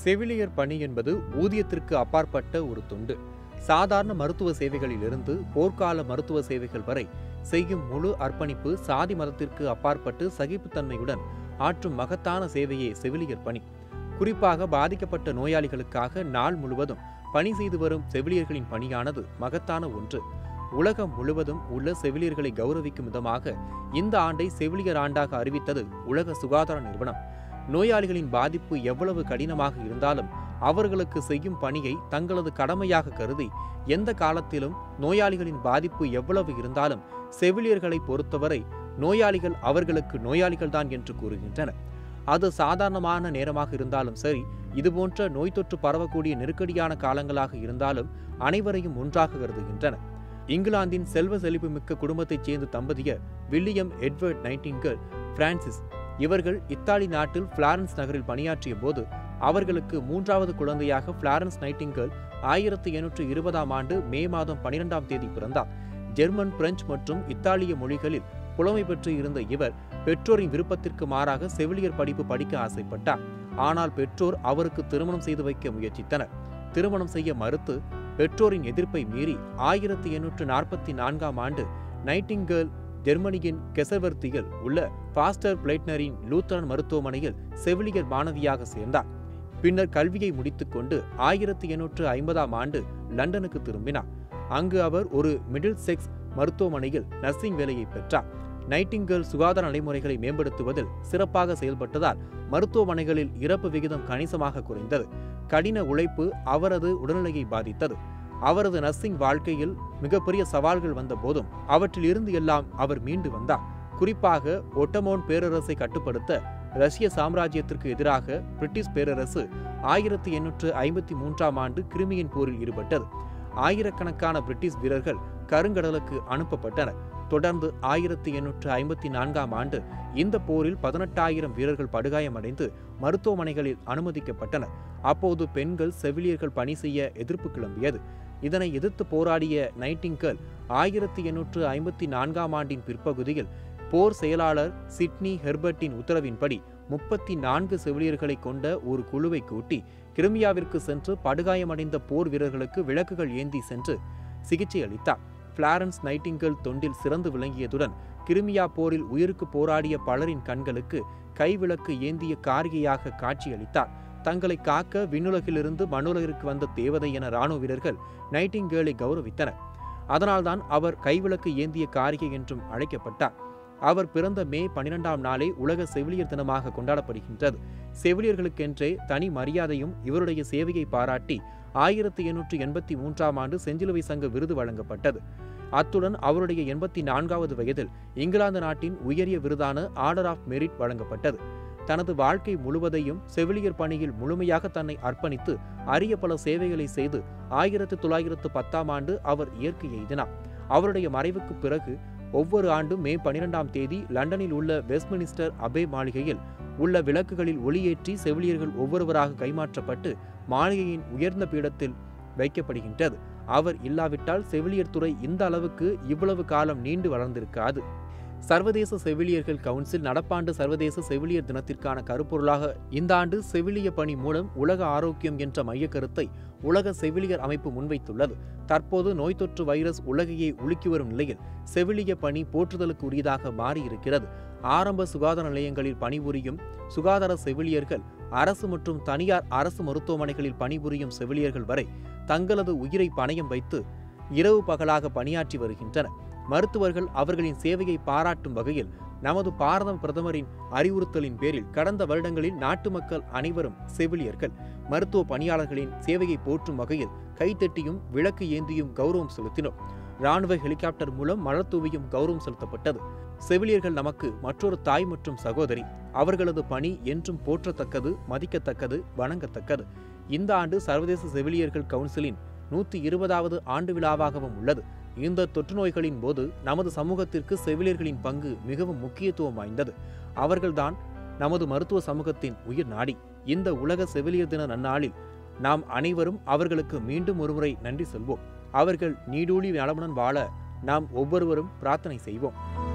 செவிலியர் பணி என்பது ஊதியத்திற்கு அப்பாற்பட்ட ஒரு தொண்டு. சாதாரண மருத்துவ சேவைகளிலிருந்து போர்க்கால மருத்துவ சேவைகள் வரை செய்யும் முழு அர்ப்பணிப்பு சாதி மதத்திற்கு அப்பாற்பட்டு சகிப்புத்தன்மையுடன் ஆற்றும் மகத்தான சேவையே செவிலியர் பணி. குறிப்பாக பாதிக்கப்பட்ட நோயாளிகளுக்காக நாள் முழுவதும் பணி செய்து வரும் செவிலியர்களின் பணியானது மகத்தான ஒன்று. உலகம் முழுவதும் உள்ள செவிலியர்களை கௌரவிக்கும் விதமாக இந்த ஆண்டை செவிலியர் ஆண்டாக அறிவித்தது உலக சுகாதார நிறுவனம். நோயாளிகளின் பாதிப்பு எவ்வளவு கடினமாக இருந்தாலும் அவர்களுக்கு செய்யும் பணியை தங்களது கடமையாக கருதி எந்த காலத்திலும் நோயாளிகளின் பாதிப்பு எவ்வளவு இருந்தாலும் செவிலியர்களை பொறுத்தவரை நோயாளிகள் அவர்களுக்கு நோயாளிகள்தான் என்று கூறுகின்றனர். அது சாதாரணமான நேரமாக இருந்தாலும் சரி, இதுபோன்ற நோய் தொற்று பரவக்கூடிய நெருக்கடியான காலங்களாக இருந்தாலும் அனைவரையும் ஒன்றாக கருதுகின்றனர். இங்கிலாந்தின் செல்வ செழிப்புமிக்க குடும்பத்தைச் சேர்ந்த தம்பதியர் வில்லியம் எட்வர்ட் நைட்டிங்கேல், பிரான்சிஸ். இவர்கள் இத்தாலி நாட்டில் பிளாரன்ஸ் நகரில் பணியாற்றிய போது அவர்களுக்கு மூன்றாவது குழந்தையாக பிளாரன்ஸ் நைட்டிங்கேல் 1820ஆம் ஆண்டு மே மாதம் 12ஆம் தேதி பிறந்தார். ஜெர்மன், பிரெஞ்சு மற்றும் இத்தாலிய மொழிகளில் புலமை பெற்று இருந்த இவர் பெற்றோரின் விருப்பத்திற்கு மாறாக செவிலியர் படிப்பு படிக்க ஆசைப்பட்டார். ஆனால் பெற்றோர் அவருக்கு திருமணம் செய்து வைக்க முயற்சித்தனர். திருமணம் செய்ய மறுத்து பெற்றோரின் எதிர்ப்பை மீறி 1844ஆம் ஆண்டு நைட்டிங்கேல் ஜெர்மனியின் கெசவர்த்தியில் உள்ள பாஸ்டர் பிளைட்னரின் லூத்தரன் மருத்துவமனையில் செவிலியர் மாணவியாக சேர்ந்தார். பின்னர் கல்வியை முடித்துக்கொண்டு 1850ஆம் ஆண்டு லண்டனுக்கு திரும்பினார். அங்கு அவர் ஒரு மிடில் செக்ஸ் மருத்துவமனையில் நர்சிங் வேலையை பெற்றார். நைட்டிங்கேல் சுகாதார நடைமுறைகளை மேம்படுத்துவதில் சிறப்பாக செயல்பட்டதால் மருத்துவமனைகளில் இறப்பு விகிதம் கணிசமாக குறைந்தது. கடின உழைப்பு அவரது உடல்நிலையை பாதித்தது. அவரது நர்சிங் வாழ்க்கையில் மிகப்பெரிய சவால்கள் வந்த போதும் அவற்றில் இருந்து எல்லாம் அவர் மீண்டு வந்தார். குறிப்பாக ஒட்டமோன் பேரரசை கட்டுப்படுத்த ரஷ்ய சாம்ராஜ்யத்திற்கு எதிராக பிரிட்டிஷ் பேரரசு 1853ஆம் ஆண்டு கிரிமியன் போரில் ஈடுபட்டது. ஆயிரக்கணக்கான பிரிட்டிஷ் வீரர்கள் கருங்கடலுக்கு அனுப்பப்பட்டனர். தொடர்ந்து 1854ஆம் ஆண்டு இந்த போரில் 18,000 வீரர்கள் படுகாயமடைந்து மருத்துவமனைகளில் அனுமதிக்கப்பட்டனர். அப்போது பெண்கள் செவிலியர்கள் பணி செய்ய எதிர்ப்பு கிளம்பியது. இதனை எதிர்த்து போராடிய நைட்டிங்கேல் 1854ஆம் ஆண்டின் பிற்பகுதியில் போர் செயலாளர் சிட்னி ஹெர்பர்ட்டின் உத்தரவின்படி 34 செவிலியர்களை கொண்ட ஒரு குழுவை கூட்டி கிரிமியாவிற்கு சென்று படுகாயமடைந்த போர் வீரர்களுக்கு விளக்குகள் ஏந்தி சென்று சிகிச்சை அளித்தார். பிளாரன்ஸ் நைட்டிங்கேல் தொண்டில் சிறந்து விளங்கியதுடன் கிரிமியா போரில் உயிருக்கு போராடிய பலரின் கண்களுக்கு கைவிளக்கு ஏந்திய காரிகையாக காட்சியளித்தார். தங்களை காக்க விண்ணுலகிலிருந்து மண்ணுலகிற்கு வந்த தேவதை என இராணுவ வீரர்கள் நைட்டிங்கேலை கௌரவித்தனர். அதனால்தான் அவர் கைவிளக்கு ஏந்திய காரிகை என்றும் அழைக்கப்பட்டார். அவர் பிறந்த மே 12ஆம் நாளே உலக செவிலியர் தினமாக கொண்டாடப்படுகின்றது. செவிலியர்களுக்கென்றே தனி மரியாதையும் இவருடைய சேவையை பாராட்டி 1883ஆம் ஆண்டு செஞ்சிலுவை சங்க விருது வழங்கப்பட்டது. அத்துடன் அவருடைய 84வது வயதில் இங்கிலாந்து நாட்டின் உயரிய விருதான ஆர்டர் ஆஃப் மெரிட் வழங்கப்பட்டது. தனது வாழ்க்கை முழுவதையும் செவிலியர் பணியில் முழுமையாக தன்னை அர்ப்பணித்து அரிய பல சேவைகளை செய்து 1910ஆம் ஆண்டு அவர் இயற்கை எய்தினார். அவருடைய மறைவுக்கு பிறகு ஒவ்வொரு ஆண்டும் மே 12ஆம் தேதி லண்டனில் உள்ள வெஸ்ட்மினிஸ்டர் அபே மாளிகையில் உள்ள விளக்குகளில் ஒளியேற்றி செவிலியர்கள் ஒவ்வொருவராக கைமாற்றப்பட்டு மாளிகையின் உயர்ந்த பீடத்தில் வைக்கப்படுகின்றது. அவர் இல்லாவிட்டால் செவிலியர் துறை இந்த அளவுக்கு இவ்வளவு காலம் நீண்டு வளர்ந்திருக்காது. சர்வதேச செவிலியர்கள் கவுன்சில் நடப்பாண்டு சர்வதேச செவிலியர் தினத்திற்கான கருப்பொருளாக இந்த ஆண்டு செவிலிய பணி மூலம் உலக ஆரோக்கியம் என்ற மைய கருத்தை உலக செவிலியர் அமைப்பு முன்வைத்துள்ளது. தற்போது நோய் தொற்று வைரஸ் உலகையே உலுக்கி வரும் நிலையில் செவிலிய பணி போற்றுதலுக்கு உரியதாக மாறியிருக்கிறது. ஆரம்ப சுகாதார நிலையங்களில் பணிபுரியும் சுகாதார செவிலியர்கள், அரசு மற்றும் தனியார் அரசு மருத்துவமனைகளில் பணிபுரியும் செவிலியர்கள் வரை தங்களது உயிரை பணயம் வைத்து இரவு பகலாக பணியாற்றி வருகின்றனர். மருத்துவர்கள் அவர்களின் சேவையை பாராட்டும் வகையில் நமது பாரத பிரதமரின் அறிவுறுத்தலின் பேரில் கடந்த வருடங்களில் நாட்டு மக்கள் அனைவரும் செவிலியர்கள், மருத்துவ பணியாளர்களின் சேவையை போற்றும் வகையில் கைத்தட்டியும் விளக்கு ஏந்தியும் கௌரவம் செலுத்தினோம். இராணுவ ஹெலிகாப்டர் மூலம் மலர் தூவியும் கௌரவம் செலுத்தப்பட்டது. செவிலியர்கள் நமக்கு மற்றொரு தாய் மற்றும் சகோதரி. அவர்களது பணி என்றும் போற்றத்தக்கது, மதிக்கத்தக்கது, வணங்கத்தக்கது. இந்த ஆண்டு சர்வதேச செவிலியர்கள் கவுன்சிலின் 120வது ஆண்டு விழாவாகவும் உள்ளது. இந்த தொற்று நோய்களின் போது நமது சமூகத்திற்கு செவிலியர்களின் பங்கு மிகவும் முக்கியத்துவம் வாய்ந்தது. அவர்கள்தான் நமது மருத்துவ சமூகத்தின் உயிர் நாடி. இந்த உலக செவிலியர் தின நன்னாளில் நாம் அனைவரும் அவர்களுக்கு மீண்டும் ஒருமுறை நன்றி சொல்வோம். அவர்கள் நீடூழி நலமுடன் வாழ நாம் ஒவ்வொருவரும் பிரார்த்தனை செய்வோம்.